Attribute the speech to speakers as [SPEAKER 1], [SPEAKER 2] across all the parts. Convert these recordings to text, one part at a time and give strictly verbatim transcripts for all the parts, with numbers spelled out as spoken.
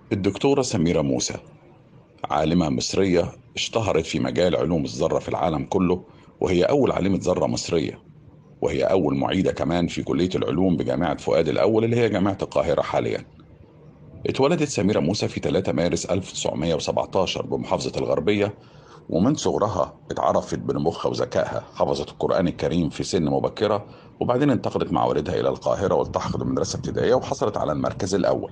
[SPEAKER 1] الدكتورة سميرة موسى، عالمة مصرية اشتهرت في مجال علوم الذرة في العالم كله، وهي أول عالمة ذرة مصرية، وهي أول معيدة كمان في كلية العلوم بجامعة فؤاد الأول اللي هي جامعة القاهرة حاليا. اتولدت سميرة موسى في ثلاثة مارس ألف وتسعمائة وسبعة عشر بمحافظة الغربية، ومن صغرها اتعرفت بنبوغها وذكائها، حفظت القرآن الكريم في سن مبكرة، وبعدين انتقلت مع والدها إلى القاهرة والتحقت بمدرسة ابتدائية وحصلت على المركز الأول.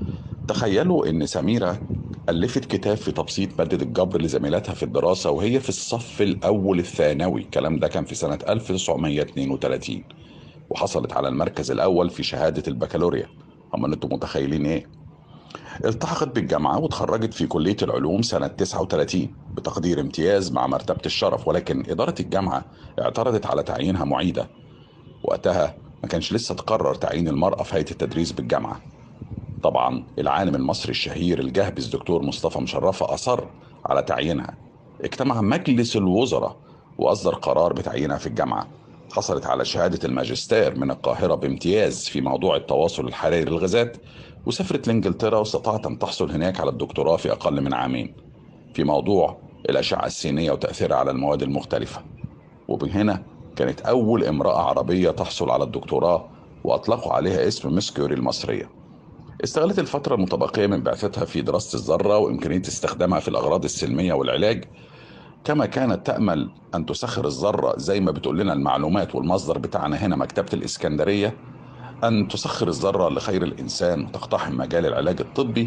[SPEAKER 1] تخيلوا إن سميرة ألفت كتاب في تبسيط مادة الجبر لزميلاتها في الدراسة وهي في الصف الأول الثانوي، الكلام ده كان في سنة ألف وتسعمائة واثنين وثلاثين، وحصلت على المركز الأول في شهادة البكالوريا. أما أنتم متخيلين إيه؟ التحقت بالجامعة وتخرجت في كلية العلوم سنة تسعة وثلاثين بتقدير امتياز مع مرتبة الشرف، ولكن إدارة الجامعة اعترضت على تعيينها معيدة. وقتها ما كانش لسه تقرر تعيين المرأة في هيئة التدريس بالجامعة. طبعا العالم المصري الشهير الجهبذ دكتور مصطفى مشرفة أصر على تعيينها. اجتمع مجلس الوزراء وأصدر قرار بتعيينها في الجامعة. حصلت على شهادة الماجستير من القاهرة بامتياز في موضوع التواصل الحراري للغازات، وسافرت لإنجلترا واستطاعت أن تحصل هناك على الدكتوراه في أقل من عامين في موضوع الأشعة السينية وتأثيرها على المواد المختلفة. وبهنا كانت أول امرأة عربية تحصل على الدكتوراه، وأطلقوا عليها اسم ميس كيوري المصرية. استغلت الفترة المتبقية من بعثتها في دراسة الذرة وإمكانية استخدامها في الأغراض السلمية والعلاج، كما كانت تأمل أن تسخر الذرة زي ما بتقول لنا المعلومات، والمصدر بتاعنا هنا مكتبة الإسكندرية، أن تسخر الذرة لخير الإنسان وتقتحم مجال العلاج الطبي.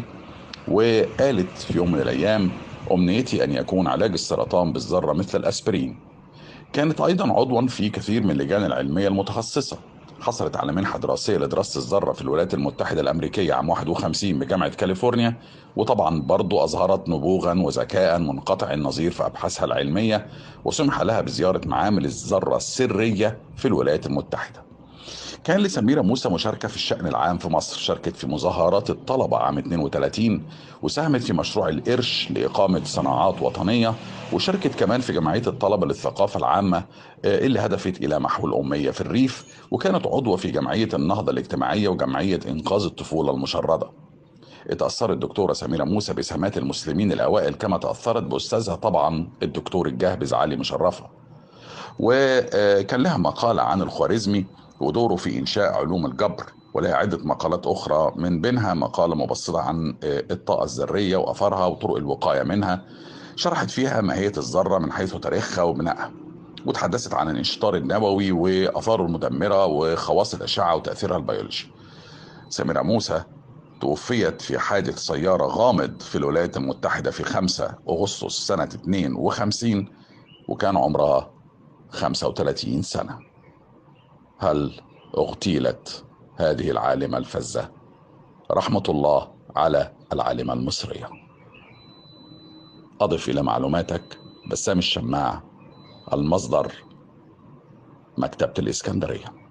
[SPEAKER 1] وقالت في يوم من الأيام: أمنيتي أن يكون علاج السرطان بالذرة مثل الأسبرين. كانت أيضا عضوا في كثير من اللجان العلمية المتخصصة. حصلت على منحة دراسية لدراسة الذرة في الولايات المتحدة الأمريكية عام واحد وخمسين بجامعة كاليفورنيا، وطبعا برضو أظهرت نبوغا وذكاء منقطع النظير في أبحاثها العلمية، وسمح لها بزيارة معامل الذرة السرية في الولايات المتحدة. كان لسميرة موسى مشاركة في الشأن العام في مصر، شاركت في مظاهرات الطلبة عام اثنين وثلاثين، وساهمت في مشروع القرش لإقامة صناعات وطنية، وشاركت كمان في جمعية الطلبة للثقافة العامة آه، اللي هدفت إلى محو الأمية في الريف، وكانت عضوة في جمعية النهضة الاجتماعية وجمعية إنقاذ الطفولة المشردة. اتأثرت الدكتورة سميرة موسى بسمات المسلمين الأوائل، كما تأثرت بأستاذها طبعا الدكتور الجهبذ علي مشرفة. وكان لها مقالة عن الخوارزمي ودوره في إنشاء علوم الجبر، ولها عدة مقالات أخرى، من بينها مقالة مبسطة عن الطاقة الذرية وأثرها وطرق الوقاية منها. شرحت فيها ماهية الذرة من حيث تاريخها وبنائها، وتحدثت عن الانشطار النووي وآثاره المدمرة وخواص الأشعة وتأثيرها البيولوجي. سميرة موسى توفيت في حادث سيارة غامض في الولايات المتحدة في خمسة أغسطس سنة اثنين وخمسين، وكان عمرها خمسة وثلاثين سنة. هل اغتيلت هذه العالمة الفذة؟ رحمة الله على العالمة المصرية. أضف إلى معلوماتك بسام الشماع، المصدر مكتبة الإسكندرية.